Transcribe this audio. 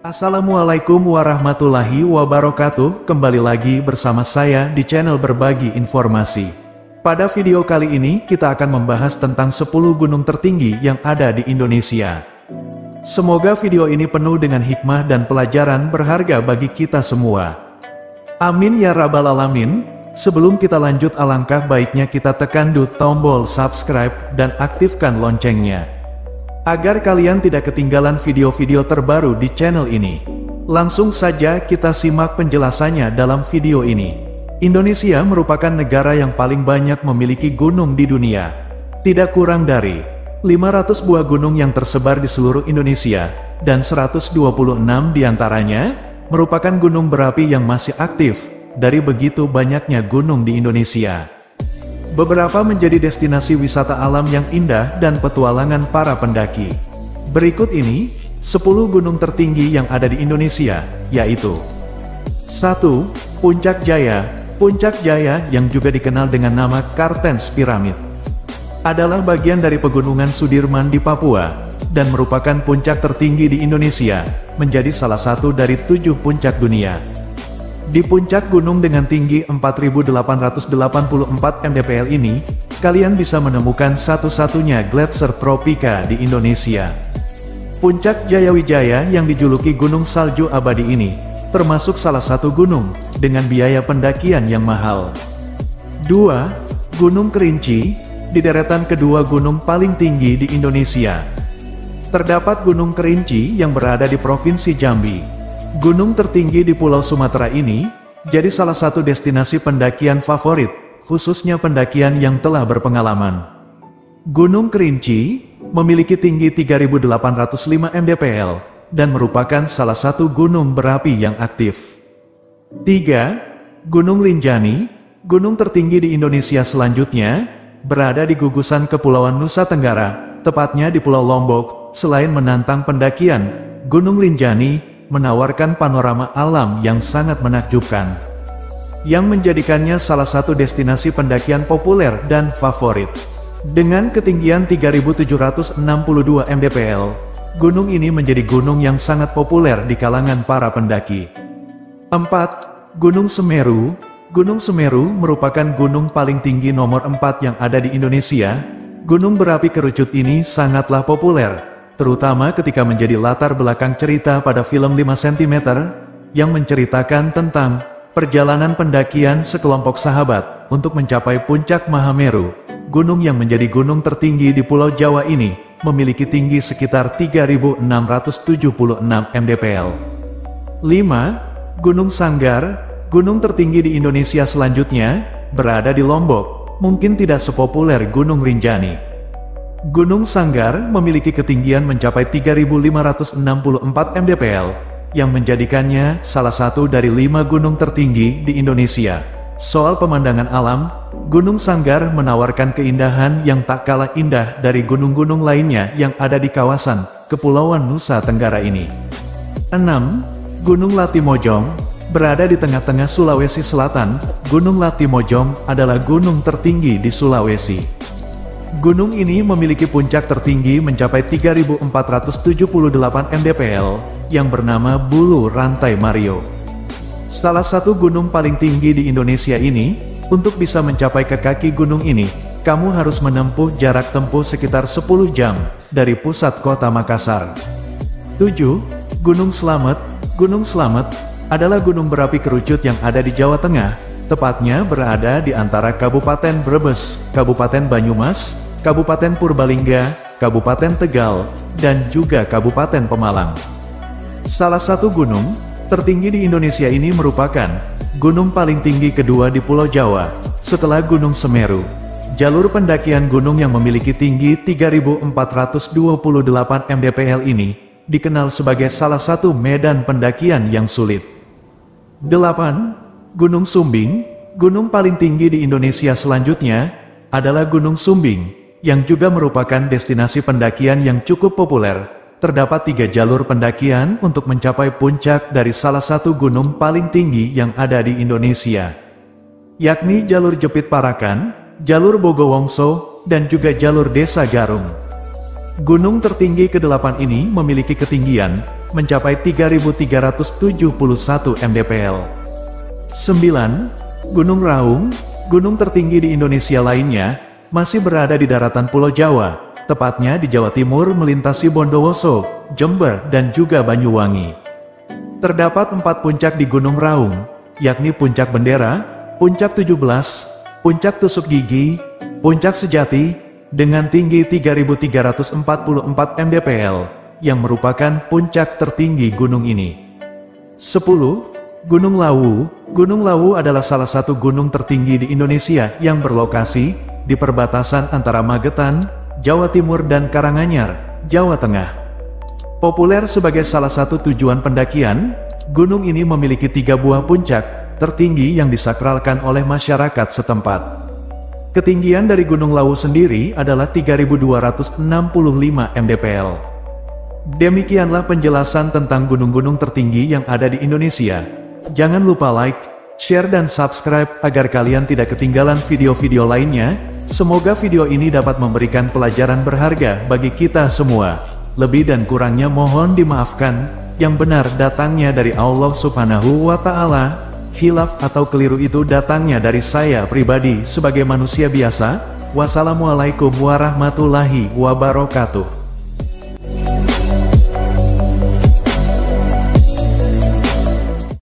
Assalamualaikum warahmatullahi wabarakatuh. Kembali lagi bersama saya di channel Berbagi Informasi. Pada video kali ini kita akan membahas tentang 10 gunung tertinggi yang ada di Indonesia. Semoga video ini penuh dengan hikmah dan pelajaran berharga bagi kita semua. Amin ya rabbal alamin. Sebelum kita lanjut, alangkah baiknya kita tekan tombol subscribe dan aktifkan loncengnya, agar kalian tidak ketinggalan video-video terbaru di channel ini. Langsung saja kita simak penjelasannya dalam video ini. Indonesia merupakan negara yang paling banyak memiliki gunung di dunia. Tidak kurang dari 500 buah gunung yang tersebar di seluruh Indonesia, dan 126 diantaranya merupakan gunung berapi yang masih aktif dari begitu banyaknya gunung di Indonesia. Beberapa menjadi destinasi wisata alam yang indah dan petualangan para pendaki. Berikut ini 10 gunung tertinggi yang ada di Indonesia, yaitu 1. Puncak Jaya. Puncak Jaya, yang juga dikenal dengan nama Kartens Pyramid, adalah bagian dari pegunungan Sudirman di Papua, dan merupakan puncak tertinggi di Indonesia, menjadi salah satu dari 7 puncak dunia. Di puncak gunung dengan tinggi 4.884 mdpl ini, kalian bisa menemukan satu-satunya gletser tropika di Indonesia. Puncak Jayawijaya yang dijuluki Gunung Salju Abadi ini, termasuk salah satu gunung dengan biaya pendakian yang mahal. 2. Gunung Kerinci, di deretan kedua gunung paling tinggi di Indonesia. Terdapat Gunung Kerinci yang berada di Provinsi Jambi. Gunung tertinggi di Pulau Sumatera ini, jadi salah satu destinasi pendakian favorit, khususnya pendakian yang telah berpengalaman. Gunung Kerinci memiliki tinggi 3.805 mdpl, dan merupakan salah satu gunung berapi yang aktif. 3. Gunung Rinjani, gunung tertinggi di Indonesia selanjutnya, berada di gugusan Kepulauan Nusa Tenggara, tepatnya di Pulau Lombok. Selain menantang pendakian, Gunung Rinjani menawarkan panorama alam yang sangat menakjubkan, yang menjadikannya salah satu destinasi pendakian populer dan favorit. Dengan ketinggian 3.762 mdpl, gunung ini menjadi gunung yang sangat populer di kalangan para pendaki. 4. Gunung Semeru. Gunung Semeru merupakan gunung paling tinggi nomor 4 yang ada di Indonesia. Gunung berapi kerucut ini sangatlah populer, terutama ketika menjadi latar belakang cerita pada film 5 cm, yang menceritakan tentang perjalanan pendakian sekelompok sahabat untuk mencapai puncak Mahameru. Gunung yang menjadi gunung tertinggi di Pulau Jawa ini, memiliki tinggi sekitar 3.676 mdpl. 5. Gunung Sanggar. Gunung tertinggi di Indonesia selanjutnya, berada di Lombok, mungkin tidak sepopuler Gunung Rinjani. Gunung Sanggar memiliki ketinggian mencapai 3.564 mdpl, yang menjadikannya salah satu dari 5 gunung tertinggi di Indonesia. Soal pemandangan alam, Gunung Sanggar menawarkan keindahan yang tak kalah indah dari gunung-gunung lainnya yang ada di kawasan Kepulauan Nusa Tenggara ini. 6. Gunung Latimojong, berada di tengah-tengah Sulawesi Selatan. Gunung Latimojong adalah gunung tertinggi di Sulawesi. Gunung ini memiliki puncak tertinggi mencapai 3.478 mdpl, yang bernama Bulu Rantai Mario. Salah satu gunung paling tinggi di Indonesia ini. Untuk bisa mencapai ke kaki gunung ini, kamu harus menempuh jarak tempuh sekitar 10 jam dari pusat kota Makassar. 7. Gunung Slamet. Gunung Slamet adalah gunung berapi kerucut yang ada di Jawa Tengah, tepatnya berada di antara Kabupaten Brebes, Kabupaten Banyumas, Kabupaten Purbalingga, Kabupaten Tegal, dan juga Kabupaten Pemalang. Salah satu gunung tertinggi di Indonesia ini merupakan gunung paling tinggi kedua di Pulau Jawa, setelah Gunung Semeru. Jalur pendakian gunung yang memiliki tinggi 3.428 mdpl ini, dikenal sebagai salah satu medan pendakian yang sulit. 8. Gunung Sumbing. Gunung paling tinggi di Indonesia selanjutnya, adalah Gunung Sumbing, yang juga merupakan destinasi pendakian yang cukup populer. Terdapat 3 jalur pendakian untuk mencapai puncak dari salah satu gunung paling tinggi yang ada di Indonesia, yakni jalur Jepit Parakan, jalur Bogowongso, dan juga jalur Desa Garung. Gunung tertinggi ke-8 ini memiliki ketinggian mencapai 3.371 mdpl. 9. Gunung Raung, gunung tertinggi di Indonesia lainnya, masih berada di daratan Pulau Jawa, tepatnya di Jawa Timur melintasi Bondowoso, Jember, dan juga Banyuwangi. Terdapat 4 puncak di Gunung Raung, yakni Puncak Bendera, Puncak 17, Puncak Tusuk Gigi, Puncak Sejati, dengan tinggi 3.344 mdpl, yang merupakan puncak tertinggi gunung ini. 10. Gunung Lawu. Gunung Lawu adalah salah satu gunung tertinggi di Indonesia yang berlokasi di perbatasan antara Magetan, Jawa Timur dan Karanganyar, Jawa Tengah. Populer sebagai salah satu tujuan pendakian, gunung ini memiliki 3 buah puncak tertinggi yang disakralkan oleh masyarakat setempat. Ketinggian dari Gunung Lawu sendiri adalah 3.265 mdpl. Demikianlah penjelasan tentang gunung-gunung tertinggi yang ada di Indonesia. Jangan lupa like, share dan subscribe agar kalian tidak ketinggalan video-video lainnya. Semoga video ini dapat memberikan pelajaran berharga bagi kita semua. Lebih dan kurangnya mohon dimaafkan, yang benar datangnya dari Allah Subhanahu wa Ta'ala. Khilaf atau keliru itu datangnya dari saya pribadi sebagai manusia biasa. Wassalamualaikum warahmatullahi wabarakatuh.